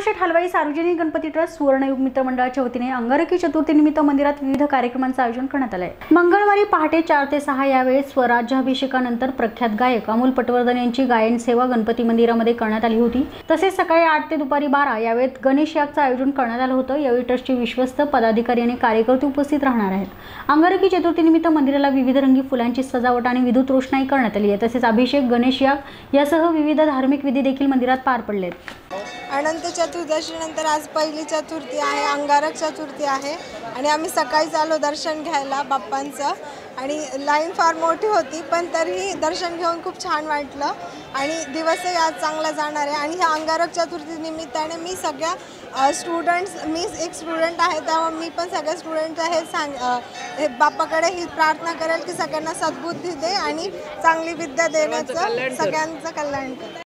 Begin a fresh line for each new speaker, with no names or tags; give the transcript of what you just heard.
दगडूशेठ हलवाई सार्वजनिक गणपती ट्रस्ट सुवर्णयुग मित्र मंडळाच्या वतीने अंगारकी चतुर्थीनिमित्त मंदिरात विविध कार्यक्रमांचे आयोजन करण्यात आले आहे। मंगळवारी पहाटे 4 ते 6 या वेळेत स्वराज्याभिषेकानंतर प्रख्यात गायक अमोल पटवर्धन यांची गायन सेवा गणपती मंदिरामध्ये करण्यात आली होती। तसेच सकाळी 8 ते दुपारी 12 या वेळेत गणेश यागचे आयोजन करण्यात आले होते। यावेळी ट्रस्टचे विश्वस्त पदाधिकारी आणि कार्यकर्ते उपस्थित राहणार आहेत। अंगारकी चतुर्थीनिमित्त मंदिराला विविध रंगी फुलांची सजावट आणि विद्युत रोषणाई करण्यात आली आहे। तसेच अभिषेक, गणेश याग यासह विविध धार्मिक विधी देखील मंदिरात पार पडले आहेत।
अनंत चतुर्दशी नंतर आज पहिली चतुर्थी आहे, अंगारक चतुर्थी आहे आणि आम्ही सकाळी आलो दर्शन घ्यायला बाप्पांचं आणि लाईन फार मोठी होती पण तरीही दर्शन घेऊन खूप छान वाटलं आणि दिवसही आज चांगला जाणार आहे। आणि ह्या अंगारक चतुर्थी निमित्ताने मी सगळ्या मी एक स्टुडंट आहे त्यामुळे मी पण सगळ्या स्टुडंटला हे बाप्पाकडे ही प्रार्थना करेल की सगळ्यांना सद्बुद्धी दे आणि चांगली विद्या देण्याचं सगळ्यांचं कल्याण कर।